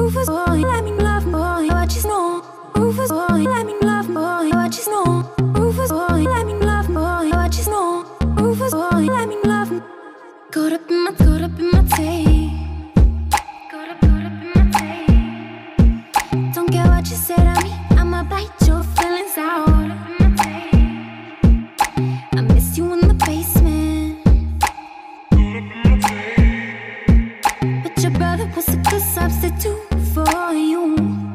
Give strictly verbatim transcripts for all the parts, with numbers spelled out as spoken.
Rufus boy, let me love boy, what you know. Rufus boy, let me love boy, what you know. Rufus boy, let me love boy, what you know. Rufus boy, let me love. Caught up in my, caught up in my tape. Caught up, caught up in my tape. Don't care what you said on me, I'ma bite your feelings out. I miss you in the basement, but your brother was a good substitute for you.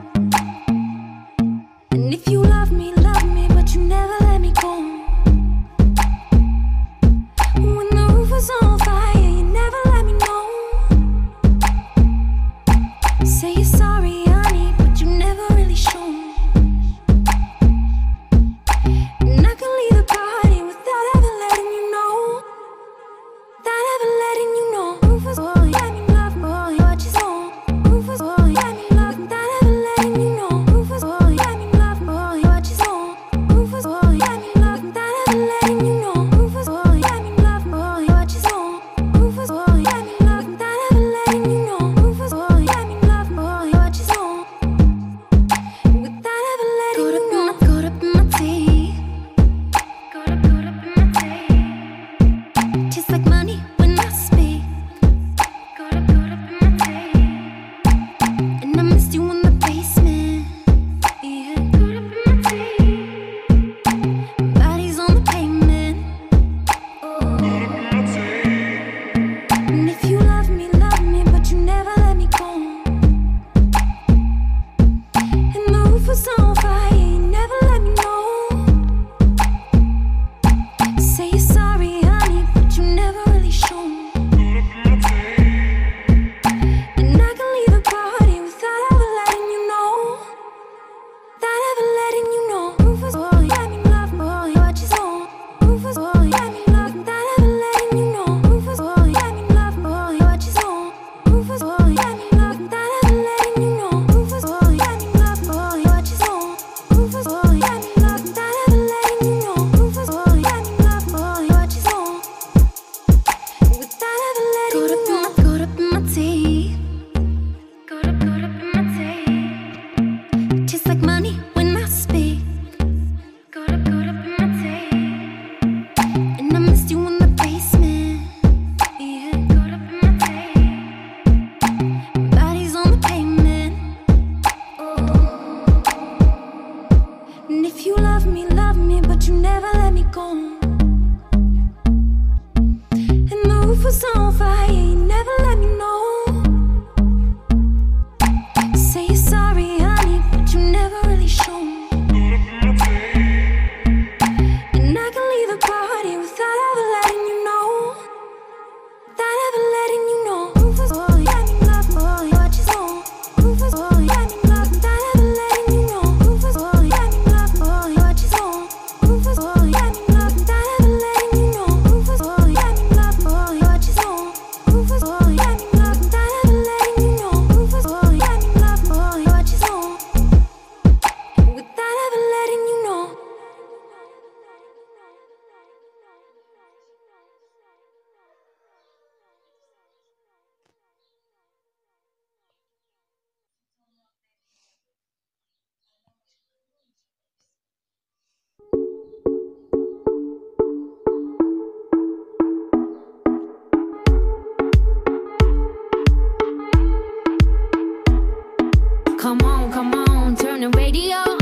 And if you love me, love me, but you never let me go. When the roof was on fire, you never let me know. Say you're sorry, honey, but you never really show. And I can leave the party without ever letting you know. Without ever letting you know. Rufus boy, let me love boy, what you know. Rufus boy, let me love, without ever letting you know. Rufus boy, let me love boy, what you know. Rufus boy, let me love, without ever letting you know. Rufus boy, let me love boy, what you know. Rufus boy, let me love, without ever letting you know. Rufus boy, let me love boy, what you know. Without ever letting you know. Caught up in my teeth. Caught up, caught up in my teeth. Just like money when I speak. Caught up, caught up in my teeth. And I missed you in the basement. Yeah. Caught up in my teeth. Bodies on the pavement. Oh. And if you love me, love me, but you never let me go. And the roof was on fire, you never let me know. Say you're sorry, honey, but you never really show. And I can leave the party without ever letting you know. Without ever letting you know. Rufus boy, let me love boy, what you know. Rufus boy, let me love, without ever letting you know. Rufus boy, let me love boy, what you know. Rufus boy, let me love, without ever letting you know. Rufus boy, let me love boy, what you know. Rufus boy, let me love, without ever letting you know. Rufus boy, let me love boy, what you know. Without ever letting you know. Caught up in my teeth. Caught up, caught up in my teeth. Just like money when I speak. Caught up, caught up in my teeth. And I missed you in the basement. Yeah. Caught up in my teeth. Bodies on the pavement. Oh. And if you love me, love me, but you never let me go. And the roof was on fire, you never let me know. Say you're sorry, honey, but you never really show. And I can leave the party without ever letting you know. Without ever letting you know. Rufus boy, let me love boy, what you know. Rufus boy, let me love, without ever letting you know. Rufus boy, let me love boy, what you know. Rufus boy, let me love, without ever letting you know. Rufus boy, let me love boy, what you know. Rufus boy, let me love, without ever letting you know. Rufus boy, let me love boy, what you know. Without ever letting you know. Come on, come on, turn the radio